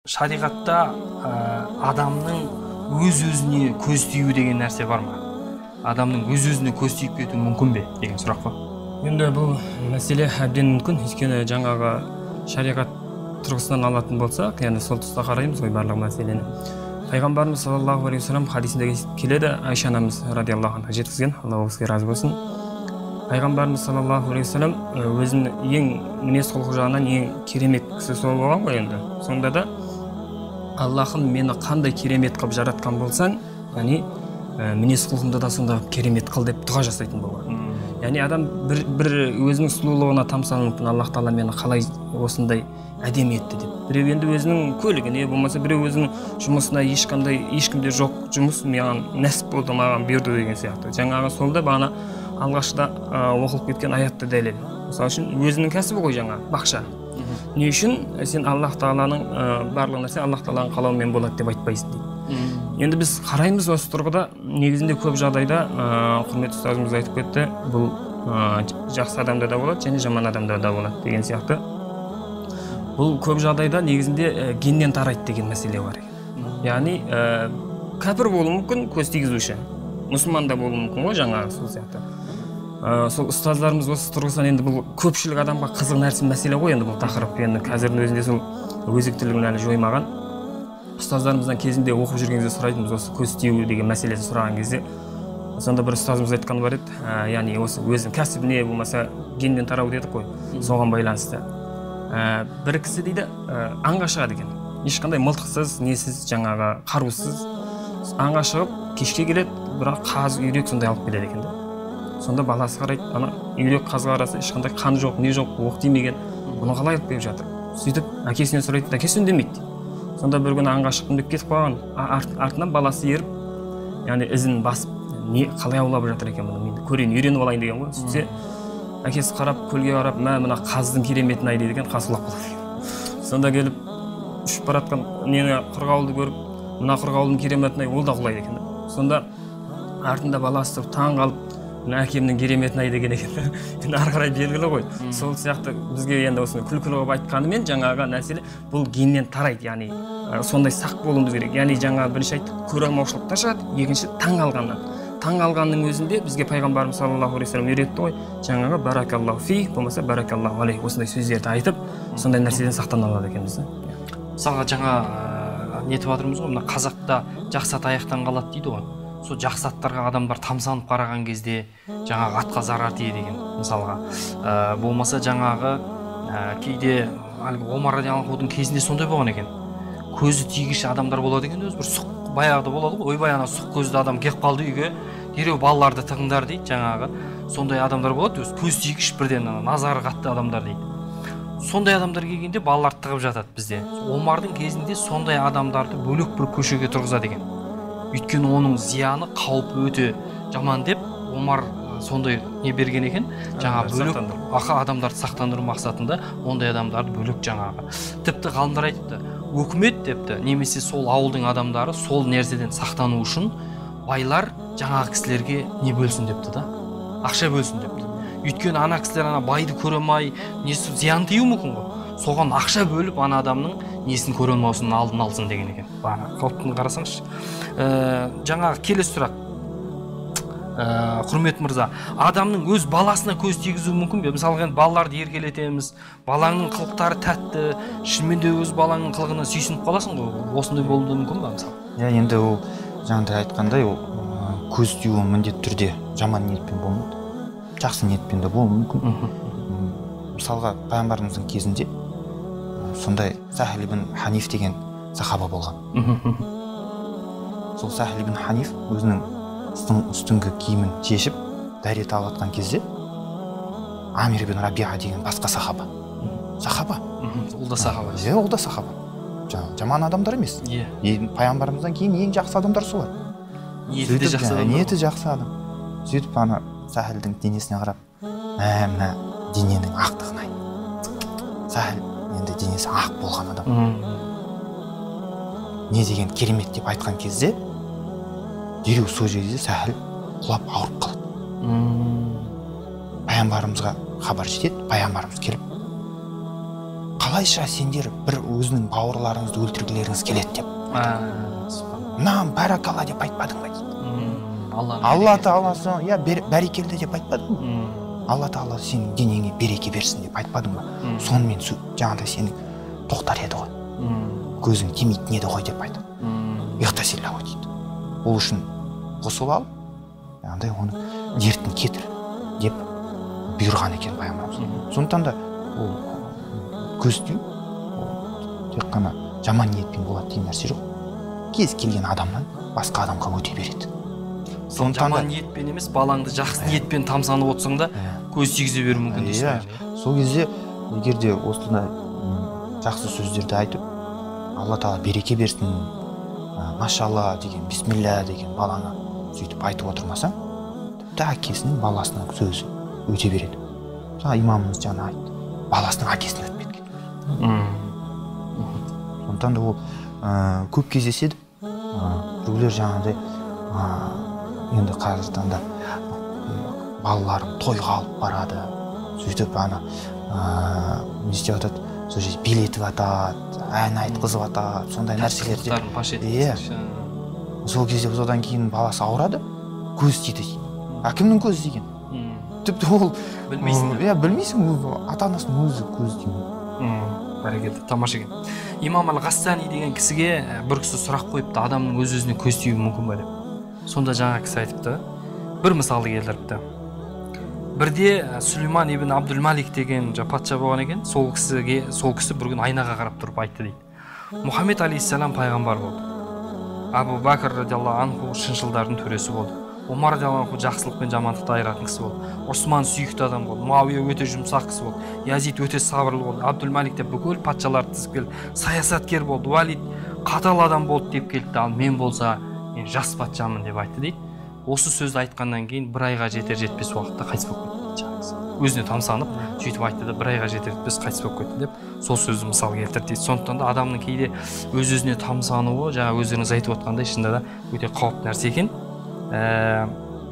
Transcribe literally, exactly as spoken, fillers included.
шариғатта адамның өз-өзіне көз тию деген нәрсе бар ма? Адамның өз-өзіне көз тиіп кетуі мүмкін бе деген сұрақ қой. Енді бұл мәселе әбден мүмкін, өйткені жаңағы шариғат тұрғысынан алатын болсақ, яғни сол тұста қараймыз ғой барлық мәселені. Пайғамбарымыз саллаллаху алейхи вассалам хадисінде келеді, Айша анамыз радиаллаху анха жеткізген, Алла ол кісіге разы болсын. Пайғамбарымыз саллаллаху алейхи вассалам өзінің ең мінез құлқы жағынан ең керемет кісі сол болған ғой енді. Сонда да Аллахым мені қандай керемет қылып жаратқан болсаң, яғни мінез құлқымды да сонда керемет қыл деп дұға жасайтын болған. Яғни адам бір, бір өзінің сұлулығына тамсануы мүмкін, Аллах Тағала мені қалай осындай әдемі етті деп. Біреу енді өзінің көлігіне, болмаса біреу өзінің жұмысына ешқандай ешкімде жоқ жұмыс маған нәсіп болды, маған берді деген сияқты. Жаңағы солда бағана алғашқыда оқылып кеткен аятты дәлел. Мысалы үшін өзінің кәсібі ғой жаңа бақша. Не үшін сен Аллах Тағаланың барлық нәрсе Аллах Тағаланың қалауымен болады деп айтпайсың дейді. Енді біз қараймыз осы тұрғыда, негізінде көп жағдайда құрметті ұстазымыз айтып кетті, бұл жақсы адамда да болады және жаман адамда да болады деген сияқты. Бұл көп жағдайда негізінде геннен тарайды деген мәселе бар. Яғни кәпір болуы мүмкін, көз тигізуші, мұсылман да болуы мүмкін ғой жаңағы сол сияқты. Сол ұстаздарымыз осы тұрғысынан енді бұл көпшілік адамға қызық нәрсе мәселе ғой енді бұл тақырып. Енді қазірдің өзінде сол өзектілігін әлі жоймаған. Ұстаздарымыздан кезінде оқып жүрген кезде сұрайтынбыз осы көз тию деген мәселесін сұраған кезде. Сонда бір ұстазымыз айтқан бар еді, яғни осы өзінің кәсібіне болмаса геннен тарау дедік қой, соған байланысты. Бір кісі дейді аңға шығады екен. Ешқандай мылтықсыз, несіз, жаңағы қарусыз аңға шығып, кешке келеді, бірақ қаз, үйрек сондай алып келеді екен. Сонда баласы қарайды, ана үйрек қазға қараса ешқандай қан жоқ, не жоқ, оқ тимеген. Бұны қалай алып келіп жатыр? Сөйтіп әкесінен сұрайды, әкесі үндемейді. Сонда бір күні аңға шықтым деп кетіп қалған, артынан баласы еріп, яғни ізін басып, не қалай аулап жатыр екен бұны, мен көрейін, үйреніп алайын деген ғой. Сөйтсе әкесі қарап, көлге қарап, мә мына қаздың кереметін ай дейді екен, қаз құлап қалады. Сонда келіп ұшып баратқан нені қырғауылды көріп, мына қырғауылдың кереметін ай, ол да құлайды екен. Сонда артында баласы таң қалып, мына әкемнің кереметін ай деген екен. Енді ары қарай белгілі ғой. Сол сияқты бізге енді осыны күлкілі қылып айтқанымен жаңағы нәрселе бұл геннен тарайды, яғни сондай сақ болуымыз керек. Яғни жаңа бірінші айттық, көре алмаушылықтан шығады, екінші таң алғаннан. Таң алғанның өзінде бізге пайғамбарымыз саллаллаху алейхи вассалам үйретті ғой, жаңағы баракаллаху фи, болмаса баракаллаху алейх, осындай сөздерді айтып, сондай нәрседен сақтана алады екенбіз. Мысалға жаңа нетіп жатырмыз ғой, мына қазақта жақсы ат аяқтан қалады дейді ғой. Сол жақсы аттарға адамдар тамсанып қараған кезде жаңағы атқа зарар тиеді деген мысалға. Болмаса жаңағы кейде Омар радиаллаху анхудың кезінде сондай болған екен. Көзі тигіш адамдар болады екен, өзі бір сұқ баяғыда болады ғой, ойбай ана сұқ көзді адам келіп қалды үйге, дереу балаларды тығыңдар дейді жаңағы. Сондай адамдар болады, өзі көз тигіш бірден назары қатты адамдар дейді. Сондай адамдар келгенде балаларды тығып жатады бізде. Омардың кезінде сондай адамдарды бөлек бір көшеге тұрғызады екен. Өйткені оның зияны қауіпі өте жаман деп Омар сондай не берген екен, жаңағы бөлек аха адамдарды сақтандыру мақсатында ондай адамдарды бөлек жаңағы. Тіпті ғалымдар айтыпты, өкімет депті, немесе сол ауылдың адамдары сол нәрседен сақтану үшін байлар жаңағы кісілерге не бөлсін депті да, ақша бөлсін депті. Өйткені ана кісілер ана байды көре алмай, несі зиян тиюі мүмкін ғой. Соған ақша бөліп ана адамның несін көре алмаусының алдын алсын деген екен. Бана қауіптің қарасаңызшы. Жаңағы келесі сұрақ. Құрмет мырза, адамның өз баласына көз тигізуі мүмкін бе? Мысалға балаларды еркелетеміз, балаңның қылықтары тәтті, шынымен де өз балаңның қылығына сүйсініп қаласың ғой. Осындай болуы мүмкін ба мысалы? Иә, енді ол жаңағыдай айтқандай, ол көз тию міндетті түрде жаман ниетпен болмайды. Жақсы ниетпен де болуы мүмкін. Мысалға пайғамбарымыздың кезінде сондай Сахл ибн Ханиф деген сахаба болған. Сол Сахл ибн Ханиф өзінің үстіңгі киімін шешіп дәрет алып жатқан кезде Амир ибн Рабиға деген басқа сахаба. Сахаба. Ол да сахаба. Иә, ол да сахаба. Жаман адамдар емес. Пайғамбарымыздан кейін ең жақсы адамдар солар. Ниеті жақсы адам. Ниеті жақсы адам. Сөйтіп ана Сахлдің денесіне қарап, мына дененің ақтығын ай. Сахл енді денесі ақ болған адам. Не деген керемет деп айтқан кезде дереу сол жерде Сахл құлап ауырып қалады. Пайғамбарымызға хабар жетеді, пайғамбарымыз келіп қалайша сендер бір өзінің бауырларыңызды өлтіргілеріңіз келеді деп. Нам баракалла деп айтпадың ба дейді. Алла тағаласы, иә, бәрекелді деп айтпадың ба? Алла тағала сенің денеңе береке берсін деп айтпадың ба? Сонымен жаңағыдай сенің тоқтар еді ғой. Көзің тимейтін еді ғой деп айтады. Иғтасилля ғой дейді. Ол үшін ғұсыл алып, жаңағыдай оның дертін кетір деп бұйырған екен пайғамбарымыз. Сондықтан да ол көз тию тек қана жаман ниетпен болады деген нәрсе жоқ. Кез келген адамнан басқа адамға өте береді. Сен жаман ниетпен емес, балаңды жақсы ниетпен тамсанып отырсаң да көз тигізе беруі мүмкін дейсің. Сол кезде егер де осындай жақсы сөздерді айтып, Алла тағала береке берсін, машалла деген, бисмилля деген балаңа сөйтіп айтып отырмасаң, тіпті әкесінің баласының сөзі өте береді. Жаңа имамымыз жаңа айтты, баласының әкесін өтіп кеткен. Сондықтан да ол көп кездеседі. Біреулер жаңағыдай енді қазіргі таңда балаларын тойға алып барады, сөйтіп ана не істеп жатады, сол жерде билетіп жатады, ән айтқызып жатады, сондай нәрселерде. Иә. Сол кезде содан кейін баласы ауырады, көз тиді. Кімнің көзі тиген? Тіпті ол білмейсің. Иә, білмейсің, ата-анасының өзі көз тиген. Бәрекелді, тамаша екен. Имам Ал-Ғассани деген кісіге бір кісі сұрақ қойыпты, адамның өз-өзіне көз тиюі мүмкін бе деп. Сонда жаңа кісі айтыпты, бір мысалы келтіріпті. Бірде Сүлейман ибн Абдул-Малик деген патша болған екен, сол кісіге, сол кісі бір күн айнаға қарап тұрып айтты дейді. Мұхаммед алейхиссалам пайғамбар болды. Абу Бәкір радиаллаху анху шыншылдардың төресі болды. Омар радиаллаху анху жақсылық пен жамандықты айыратын кісі болды. Осман сүйікті адам болды. Муавия өте жұмсақ кісі болды. Язид өте сабырлы болды. Абдул-Малик деп бүкіл патшаларды тізіп келді. Саясаткер болды. Валид қатал адам болды деп келді. Ал мен болса мен жас патшамын деп айтты дейді. Осы сөзді айтқаннан кейін бір айға жетер жетпес уақытта қайтыс болып кетті жаңағы. Өзіне тамсанып, сөйтіп айтты да бір айға жетер жетпес қайтыс болып кетті деп сол сөзді мысал келтірді дейді. Сондықтан да адамның кейде өз-өзіне тамсануы, жаңа өздеріңіз айтып отқандай, шынында да өте қауіпті нәрсе екен.